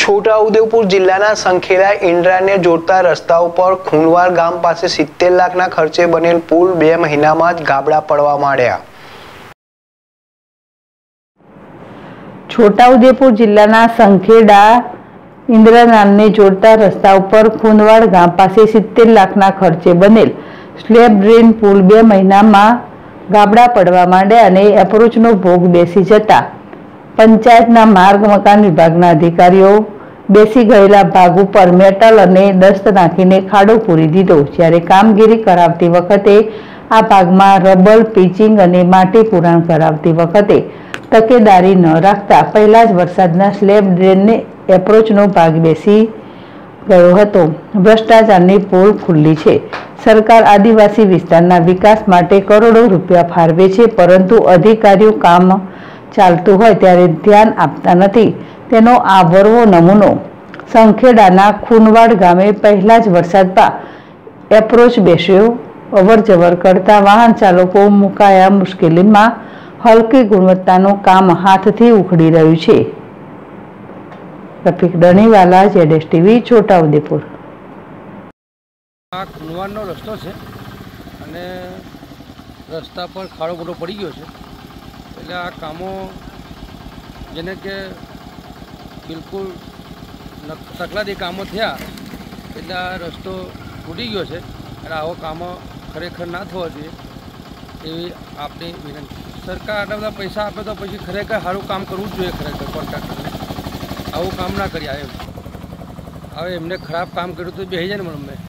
છોટાઉદેપુર જિલ્લાના સંખેડા ઇન્દ્રાને જોડતા રસ્તા ઉપર ખૂનવાડ ગામ પાસે 70 લાખના ખર્ચે બનેલ પુલ 2 મહિનામાં જ ગાબડા પડવા માંડ્યા। છોટાઉદેપુર જિલ્લાના સંખેડા ઇન્દ્રાને જોડતા રસ્તા ઉપર ખૂનવાડ ગામ પાસે 70 લાખના ખર્ચે બનેલ સ્લેબ ડ્રેન પુલ 2 મહિનામાં ગાબડા પડવા માંડ્યા અને એપ્રોચનો ભોગ બેસી જતા પંચાયતના માર્ગ મકાન વિભાગના અધિકારીઓ બેસી ગયેલા ભાગ ઉપર મેટલ અને દસ્ત નાખીને ખાડો પૂરી દીધો। જ્યારે કામગીરી કરાવતી વખતે આ ભાગમાં રબર પિચિંગ અને માટી પુરાણ કરાવતી વખતે તકેદારી ન રાખતા પહેલા જ વરસાદના સ્લેબ ડ્રેનને એપ્રોચનો ભાગ બેસી ગયો હતો। ભ્રષ્ટાચારની પોલ ખુલ્લી છે। સરકાર આદિવાસી વિસ્તારના વિકાસ માટે કરોડો રૂપિયા ફાળવે છે, પરંતુ અધિકારીઓ કામ ચાલતું હોય ત્યારે ધ્યાન આપતા નથી। તેનો આ વરવો નમૂનો સંખેડાના ખૂનવાડ ગામે પહેલા જ વરસાદ બાદ એપ્રોચ બેસ્યો। અવર જવર કરતા વાહન ચાલકો મુકાયા મુશ્કેલીમાં। હલકી ગુણવત્તાનું કામ હાથથી ઉખડી રહ્યું છે। Rafiq Daniwala, ZS TV, Chhota Udepur. આ ખૂનવાડનો રસ્તો છે અને રસ્તા પર ખાડો મોટો પડી ગયો છે, એટલે આ કામો જેને કે બિલકુલ તકલાદી કામો થયા એટલે આ રસ્તો તૂટી ગયો છે અને આવો કામો ખરેખર ના થવા જોઈએ એવી આપણી વિનંતી। સરકાર આટલા બધા પૈસા આપે તો પછી ખરેખર સારું કામ કરવું જ જોઈએ। ખરેખર કોન્ટ્રાક્ટરને આવું કામ ના કર્યા એમ, હવે એમને ખરાબ કામ કર્યું તો બેસી જાય ને મને।